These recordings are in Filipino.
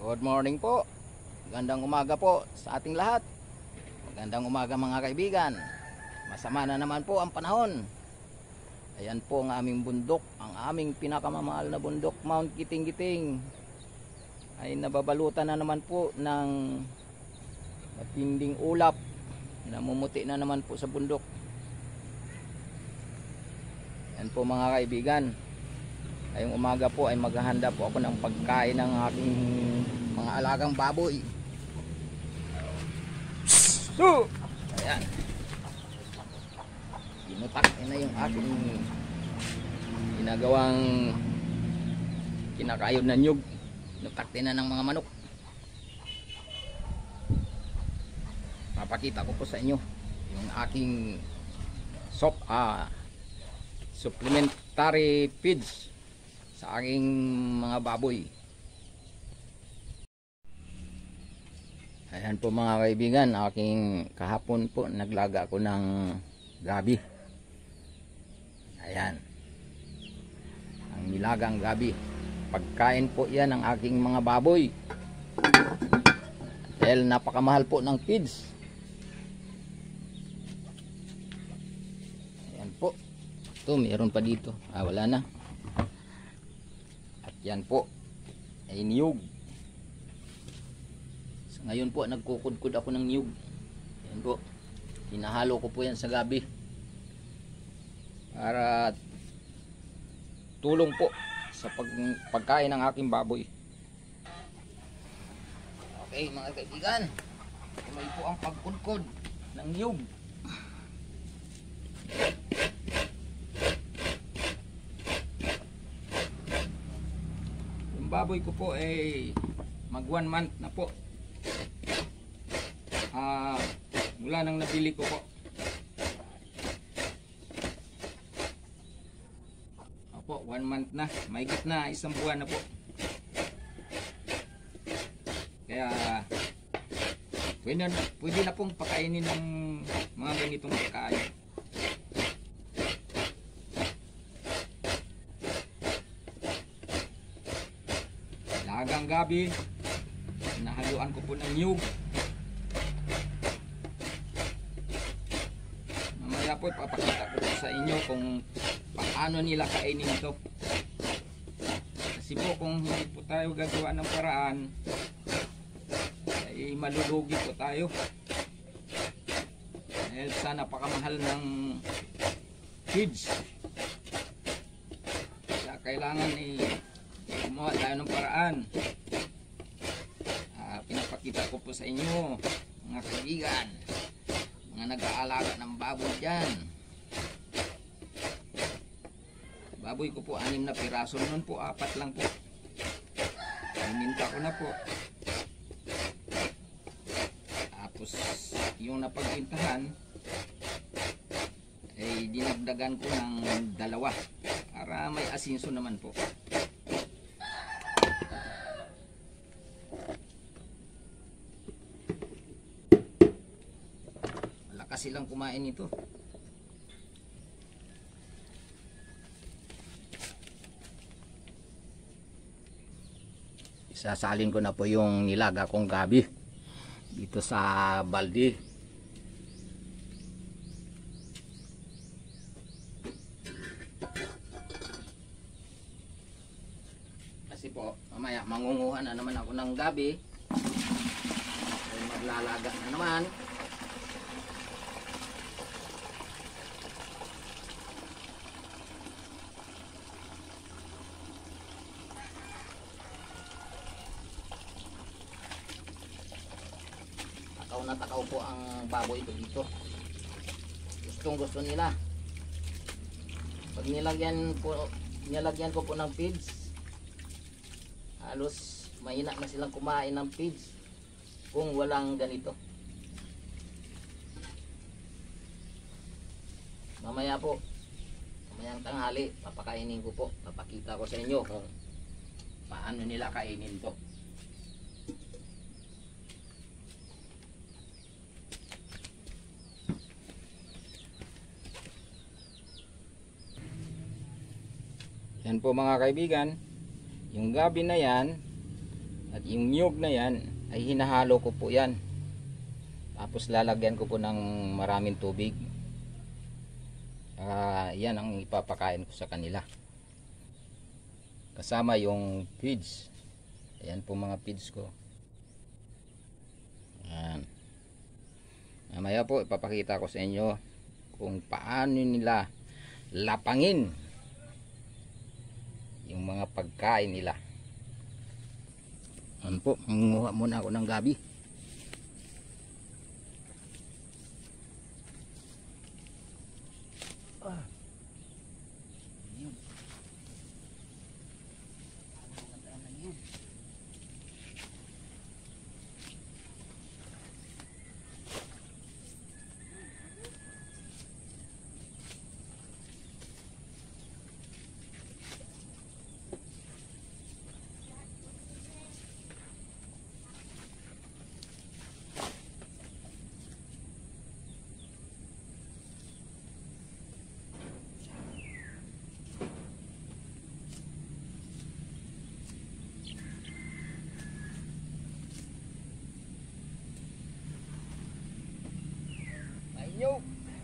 Good morning po. Magandang umaga po sa ating lahat. Magandang umaga mga kaibigan. Masama na naman po ang panahon. Ayan po ang aming bundok, ang aming pinakamamahal na bundok, Mount Giting-Giting. Ay nababalutan na naman po ng matinding ulap. Namumuti na naman po sa bundok. Ayan po mga kaibigan. Ngayong umaga po ay maghahanda po ako ng pagkain ng aking mga alagang baboy. So, ayan. Ginutak na yung aking ginagawang kinakayod na nyug. Ginutak na ng mga manok. Mapakita ko po sa inyo yung aking supplementary feeds sa aking mga baboy. Ayan po mga kaibigan, aking kahapon po naglaga ako ng gabi. Ayan, ang nilagang gabi. Pagkain po yan ng aking mga baboy dahil napakamahal po ng feeds. Ayan po. Ito mayroon pa dito, wala na. Yan po ay niyog. So, ngayon po nagkukudkud ako ng niyog. Yan po, hinahalo ko po yan sa gabi para tulong po sa pagkain ng aking baboy. Okay mga kaibigan, tuloy po ang pagkudkod ng niyog. Baboy ko po ay mag 1 month na po mula nang nabili ko po. Opo, 1 month na, mahigit na 1 buwan na po. Kaya pwede na pong pakainin ng mga ganitong pagkain. Lagang gabi, nahaluan ko po ng niyog. Mamaya po papakita ko sa inyo kung paano nila kainin ito. Kasi po kung hindi po tayo gagawa ng paraan ay malulugi po tayo. Dahil sa napakamahal ng feeds. Kaya kailangan gumawa tayo ng paraan. Pinapakita ko po sa inyo mga kaibigan, mga nag-aalaga ng baboy dyan. Baboy ko po 6 na piraso, noon po 4 lang po. Pininta ko na po. Tapos yung napagpintahan ay dinagdagan ko ng 2 para may asinso naman po. Silang kumain nito. Isasalin ko na po yung nilaga kong gabi dito sa balde. Kasi po mamaya mangunguha na naman ako ng gabi. Ay maglalaga na naman. Natakaw po ang baboy ko dito. Gustong gusto nila. Pag nilagyan ko po ng feeds, halos mahina na silang kumain ng feeds kung walang ganito. Mamaya po, mamayang tanghali, papakainin ko po. Papakita ko sa inyo kung paano nila kainin to. Yan po mga kaibigan, yung gabi na yan At yung niyog na yan ay hinahalo ko po yan. Tapos lalagyan ko po ng maraming tubig. Yan ang ipapakain ko sa kanila. Kasama yung feeds. Ayan po mga feeds ko. Ayan. Mamaya po ipapakita ko sa inyo kung paano nila lapangin yung mga pagkain nila. Ayan po, manguha muna ako ng gabi. Yo.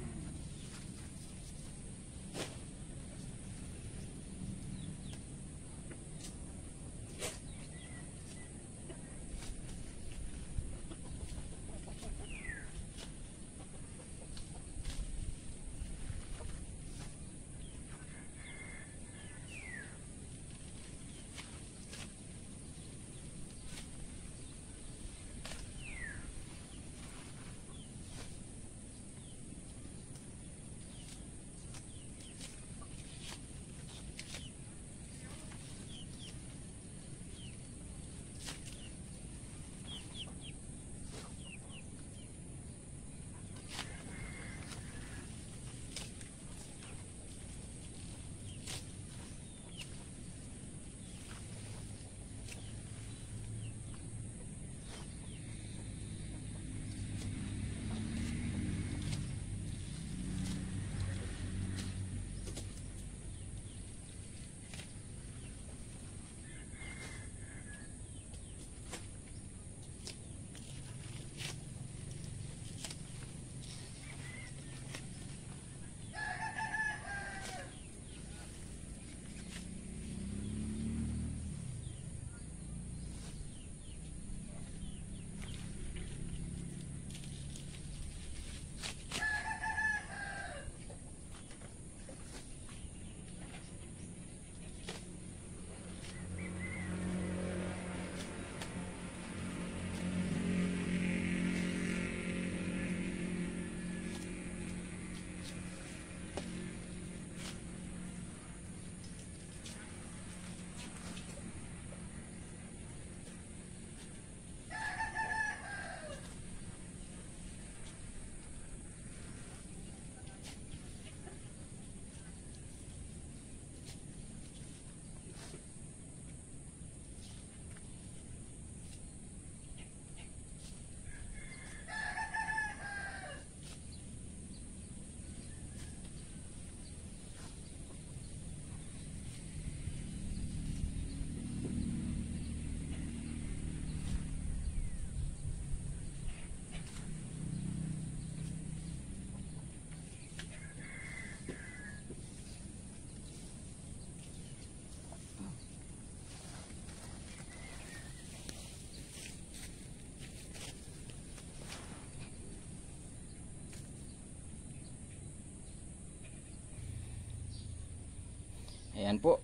Ayan po.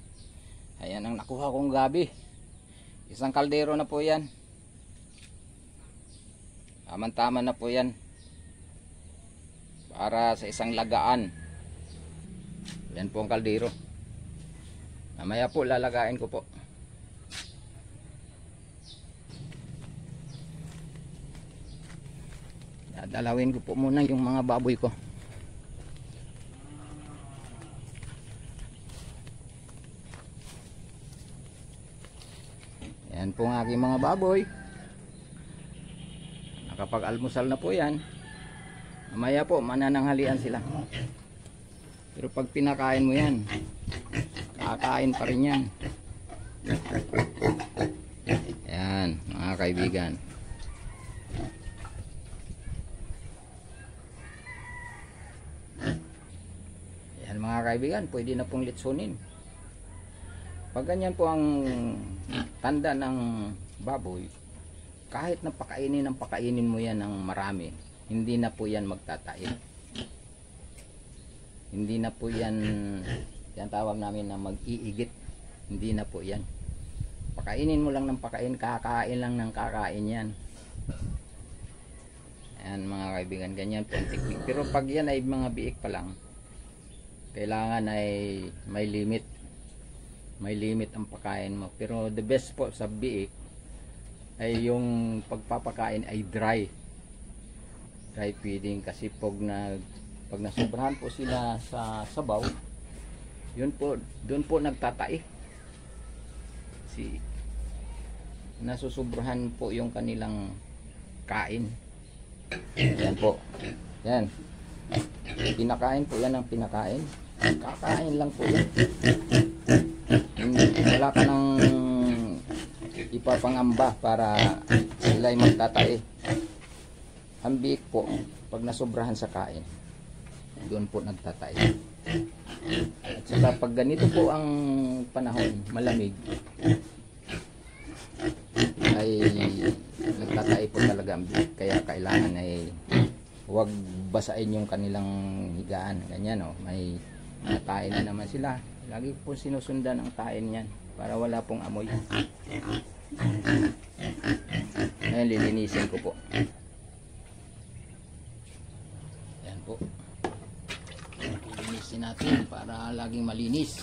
Ayan ang nakuha kong gabi. Isang kaldero na po yan. Tama-tama na po yan. Para sa isang lagaan. Yan po ang kaldero. Mamaya po lalagain ko po. Dadalawin ko po muna yung mga baboy ko. Yan po ang aking mga baboy. Nakapag-almusal na po yan. Mamaya po manananghalian sila. Pero pag pinakain mo yan, kakain pa rin yan. Yan. kaibigan. Yan mga kaibigan, pwede na pong litsunin. Pag ganyan po ang tanda ng baboy, kahit na pakainin mo yan ng marami, hindi na po yan magtatain. Hindi na po yan, yan tawag namin na mag-iigit. Hindi na po yan. Pakainin mo lang ng pakain, kakain lang ng kakain yan. Ayan mga kaibigan, ganyan po ang teknik. Pero pag yan ay mga biik pa lang, kailangan ay may limit. May limit ang pakain mo. Pero the best po sa biik ay yung pagpapakain ay dry. Dry feeding, kasi pag nasobrahan po sila sa sabaw, yun po, doon po nagtatai. Nasusobrahan po yung kanilang kain. Yan po. Yan. Pinakain po yan ang pinakain. Kakain lang po yan. Wala ka nang ipapangamba para sila ay magtatai. Ang biik po, pag nasobrahan sa kain, doon po nagtatai. At saka pag ganito po ang panahon, malamig, ay nagtatai po talaga ang biik. Kaya kailangan ay huwag basain yung kanilang higaan. Ganyan o, may tain na naman sila. Lagi po sinusundan ang tain yan para wala pong amoy. Ngayon lilinisin ko po. Yan po. Lilinisin natin para laging malinis.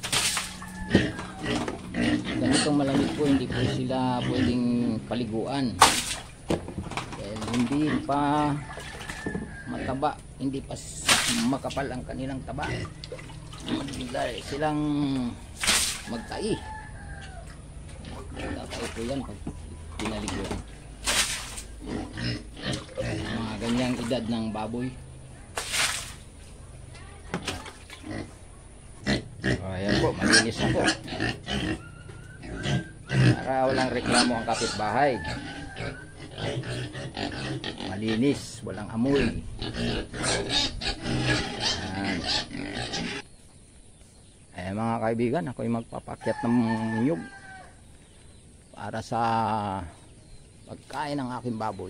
Ganitong malamig po, hindi po sila pwedeng paliguan. Dahil hindi pa mataba, hindi pa makapal ang kanilang taba. Dahil silang magtai. Magtatai po yan pag pinaliguan. Mga ganyang edad ng baboy. Ayan po, malinis na po. Para walang reklamo ang kapitbahay. Malinis, walang amoy. Ayan mga kaibigan, ako'y magpapakyat ng niyog para sa pagkain ng aking baboy.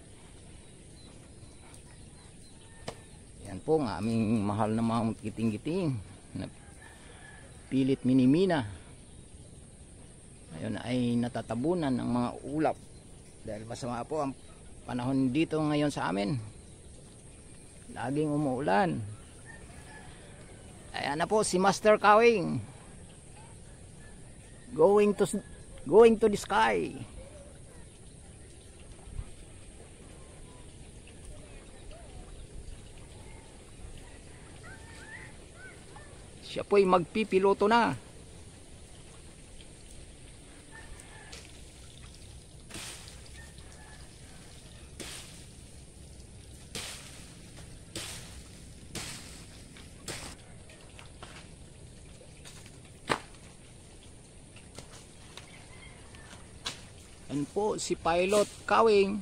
Yan po ang aming mahal na mga giting-giting na pilit minimina. Ngayon ay natatabunan ng mga ulap dahil masama po ang panahon dito ngayon sa amin. Laging umuulan. Ayan na po si Master Kawing going to the sky. Siya po'y magpipiloto na. Yan po si Pilot Kawing.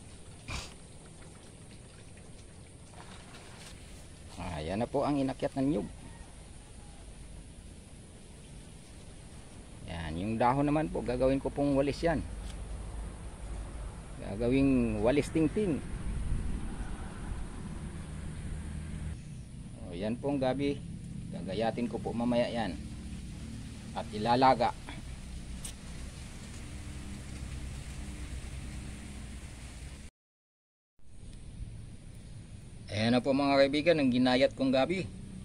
Yan na po ang inakyat ng nyug. Yan, yung dahon naman po gagawin ko pong walis yan. Gagawing walis tingting. Yan pong gabi. Gagayatin ko po mamaya yan. At ilalaga. Ayan na po mga kaibigan, ang ginayat kong gabi.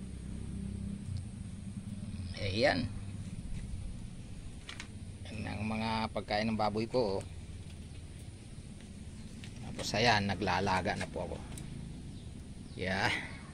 Ayan. Yan ang mga pagkain ng baboy ko. Tapos ayan, naglalaga na po ako. Yeah.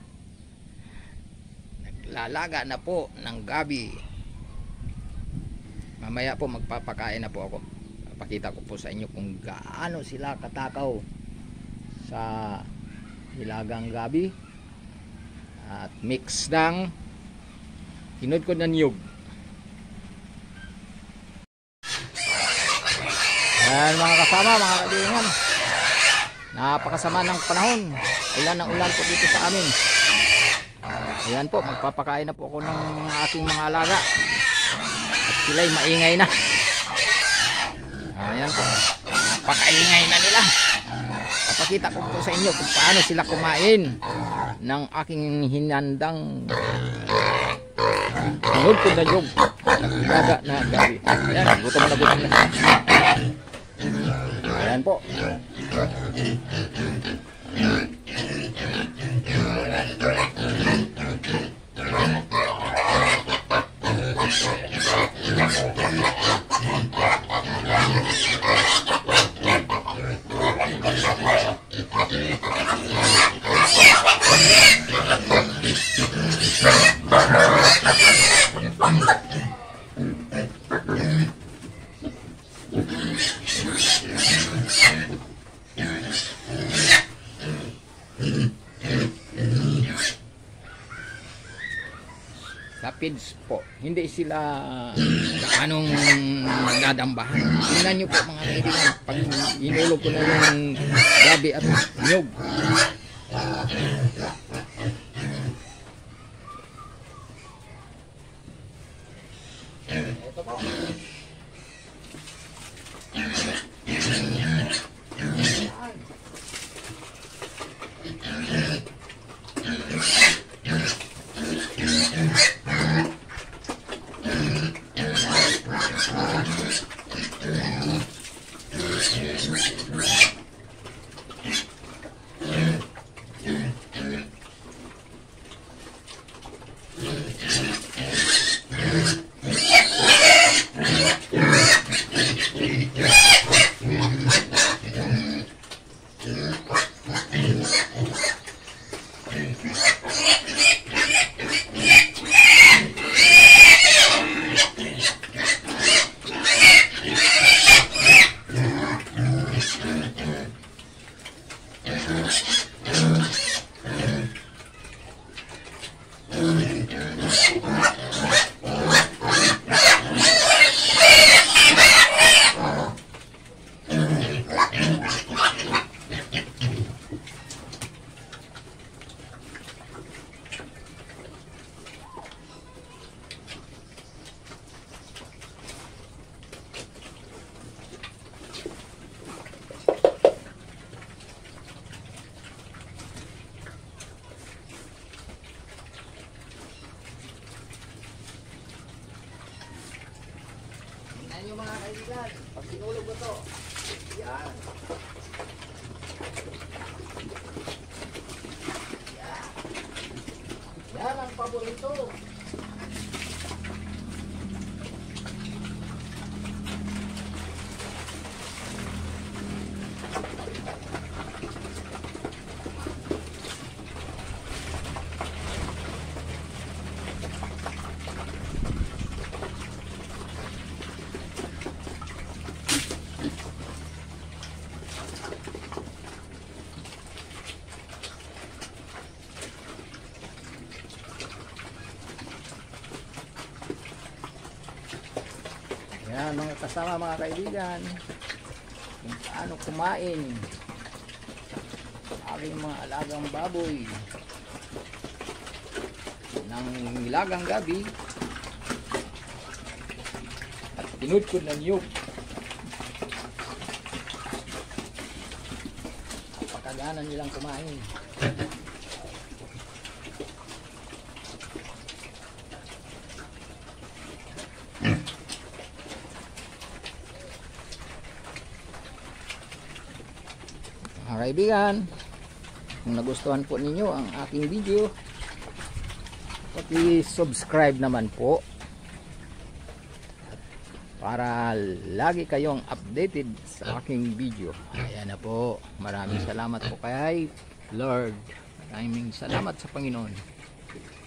Naglalaga na po ng gabi. Mamaya po magpapakain na po ako. Papakita ko po sa inyo kung gaano sila katakaw sa ilagang gabi at mix ng hinod ko na niyog. Ayan mga kasama, mga kaibigan. Napakasama ng panahon. Ulan ng ulan po dito sa amin. Ayan po, magpapakain na po ako ng aking mga alaga. At sila'y maingay na. Ayan po, napakaingay na nila. Papakita ko po sa inyo kung paano sila kumain ng aking hinandang nunod ko na yung ilaga na gabi. Ayan, gutom na gutom na. Ayan po. Sa feeds po, hindi sila anong nagdadambahan. Tingnan nyo po mga kaibigan, pag inulog ko na yung gabi at nyog. Ito po. Tingnan nyo mga kaibigan, pag sinulog ko to, yan. Yan ang paborito. Yan mga kasama, mga kaibigan, kung paano kumain aking mga alagang baboy ng nilagang gabi at tinudkod ng niyog. Napakagana nilang kumain. Mga kaibigan, kung nagustuhan po ninyo ang aking video, paki-subscribe naman po para lagi kayong updated sa aking video. Ayan na po. Maraming salamat po kay Lord. Maraming salamat sa Panginoon.